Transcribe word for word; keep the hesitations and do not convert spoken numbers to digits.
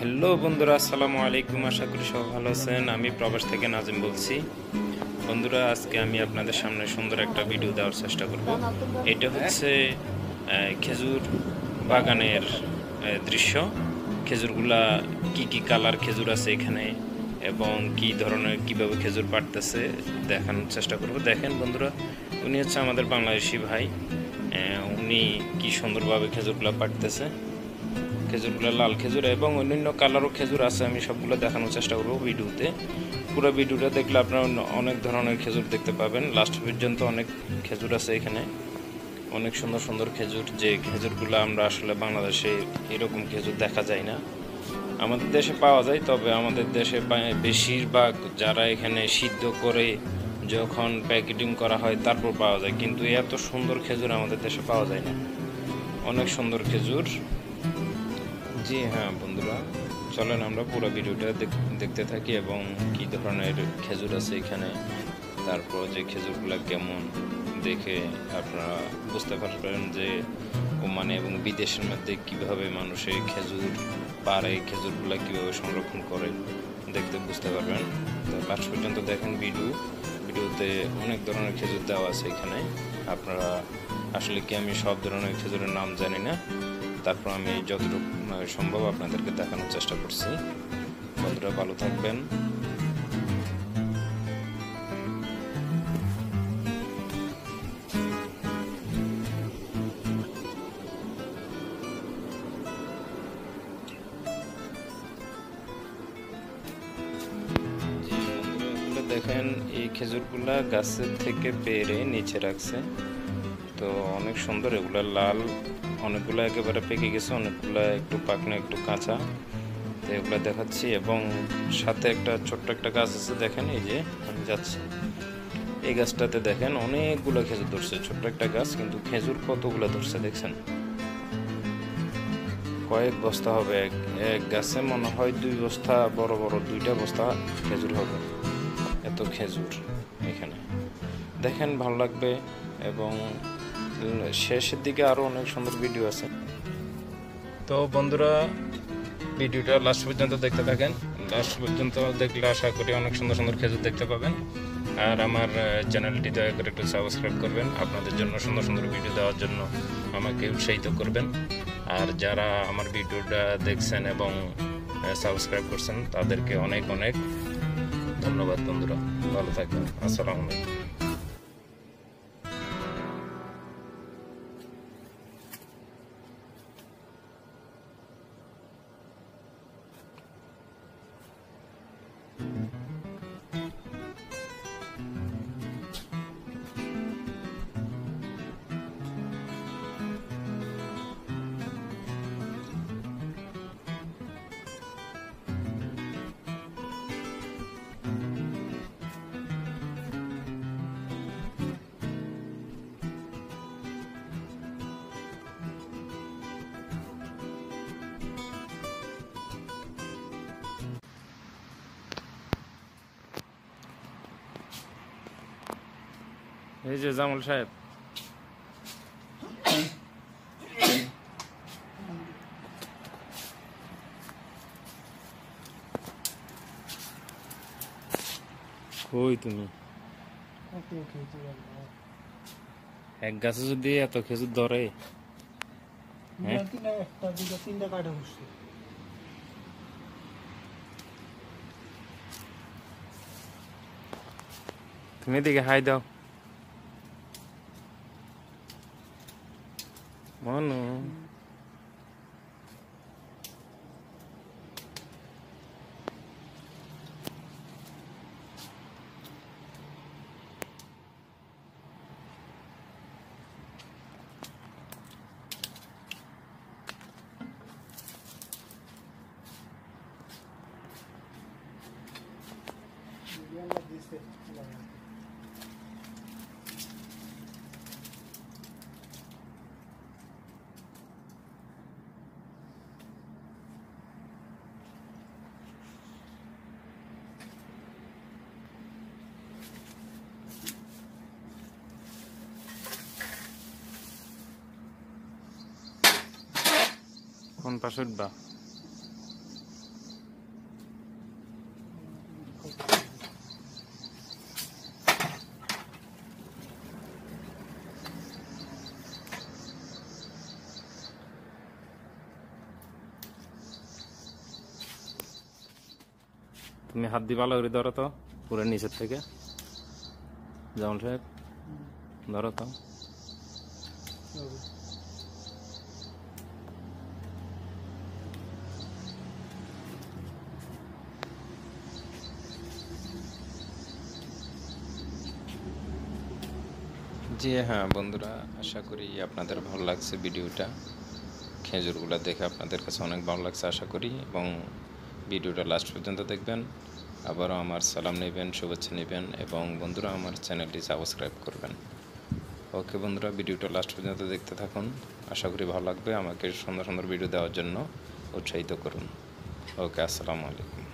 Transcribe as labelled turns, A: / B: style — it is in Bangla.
A: হ্যালো বন্ধুরা, আসসালামু আলাইকুম। আশা করি সবাই ভালো আছেন। আমি প্রবাস থেকে নাজিম বলছি। বন্ধুরা, আজকে আমি আপনাদের সামনে সুন্দর একটা ভিডিও দেওয়ার চেষ্টা করব। এটা হচ্ছে খেজুর বাগানের দৃশ্য। খেজুরগুলা কি কি কালার খেজুর আছে এখানে এবং কি ধরনের কিভাবে খেজুর পাড়তেছে দেখানোর চেষ্টা করব। দেখেন বন্ধুরা, উনি হচ্ছে আমাদের বাংলাদেশি ভাই। উনি কি সুন্দরভাবে খেজুরগুলা পাড়তেছে। খেজুরগুলো লাল খেজুর এবং অন্যান্য কালারও খেজুর আছে। আমি সবগুলো দেখানোর চেষ্টা করবো ভিডিওতে। পুরো ভিডিওটা দেখলে আপনারা অনেক ধরনের খেজুর দেখতে পাবেন। লাস্ট পর্যন্ত অনেক খেজুর আছে এখানে, অনেক সুন্দর সুন্দর খেজুর, যে খেজুরগুলো আমরা আসলে বাংলাদেশে এরকম খেজুর দেখা যায় না। আমাদের দেশে পাওয়া যায়, তবে আমাদের দেশে বেশিরভাগ যারা এখানে সিদ্ধ করে যখন প্যাকেটিং করা হয় তারপর পাওয়া যায়, কিন্তু এত সুন্দর খেজুর আমাদের দেশে পাওয়া যায় না। অনেক সুন্দর খেজুর। জি হ্যাঁ বন্ধুরা, চলেন আমরা পুরো ভিডিওটা দেখতে থাকি এবং কি ধরনের খেজুর আছে এখানে, তারপর যে খেজুরগুলো কেমন দেখে আপনারা বুঝতে পারবেন যে ওমানে এবং বিদেশের মধ্যে কিভাবে মানুষের খেজুর পাড়ে, খেজুরগুলো কিভাবে সংরক্ষণ করে দেখতে বুঝতে পারবেন। তো লাস্ট পর্যন্ত দেখেন ভিডিও। ভিডিওতে অনেক ধরনের খেজুর দেওয়া আছে এখানে। আপনারা আসলে কি আমি সব ধরনের খেজুরের নাম জানি না, তারপর আমি যতটুকু সম্ভব আপনাদেরকে দেখানোর চেষ্টা করছি। বন্ধুরা ভালো থাকবেন। দেখেন এই খেজুরগুলা গাছের থেকে পেরে নিচে রাখছে, তো অনেক সুন্দর। এগুলা লাল, অনেকগুলো একেবারে পেকে গেছে, অনেকগুলো একটু পাকনা একটু কাঁচা। তো এগুলো দেখাচ্ছি এবং সাথে একটা ছোট্ট একটা গাছ আছে, দেখেন এই যে আমি যাচ্ছি এই গাছটাতে দেখেন অনেকগুলো খেজুর ধরছে। ছোট্ট একটা গাছ, কিন্তু খেজুর কতগুলো ধরছে দেখছেন, কয়েক বস্তা হবে। এক এক গাছে মনে হয় দুই বস্তা, বড় বড় দুইটা বস্তা খেজুর হবে। এত খেজুর এখানে দেখেন, ভালো লাগবে। এবং শেষের দিকে আরো অনেক সুন্দর ভিডিও আছে। তো বন্ধুরা, ভিডিওটা লাস্ট পর্যন্ত দেখতে থাকেন। লাস্ট পর্যন্ত দেখলে আশা করি অনেক সুন্দর সুন্দর খেজুর দেখতে পাবেন। আর আমার চ্যানেলটি দয়া করে একটু সাবস্ক্রাইব করবেন। আপনাদের জন্য সুন্দর সুন্দর ভিডিও দেওয়ার জন্য আমাকে উৎসাহিত করবেন। আর যারা আমার ভিডিওটা দেখছেন এবং সাবস্ক্রাইব করছেন তাদেরকে অনেক অনেক ধন্যবাদ। বন্ধুরা ভালো থাকবেন। আসসালামু আলাইকুম। এই যে জামাল সাহেব, কই তুমি? এক গাছে যদি এত খেজুর ধরে, তুমি এদিকে হাই দাও মনু। কোন পাশে উঠবা? তুমি হাত দিয়ে ভালো করে ধরো তো, পুরো নিচের থেকে। জামাল সাহেব ধরো তো। জি হ্যাঁ বন্ধুরা, আশা করি আপনাদের ভালো লাগছে ভিডিওটা। খেজুরগুলো দেখে আপনাদের কাছে অনেক ভালো লাগছে আশা করি, এবং ভিডিওটা লাস্ট পর্যন্ত দেখবেন। আবারও আমার সালাম নেবেন, শুভেচ্ছা নেবেন, এবং বন্ধুরা আমার চ্যানেলটি সাবস্ক্রাইব করবেন। ওকে বন্ধুরা, ভিডিওটা লাস্ট পর্যন্ত দেখতে থাকুন, আশা করি ভালো লাগবে। আমাকে সুন্দর সুন্দর ভিডিও দেওয়ার জন্য উৎসাহিত করুন। ওকে, আসসালামু আলাইকুম।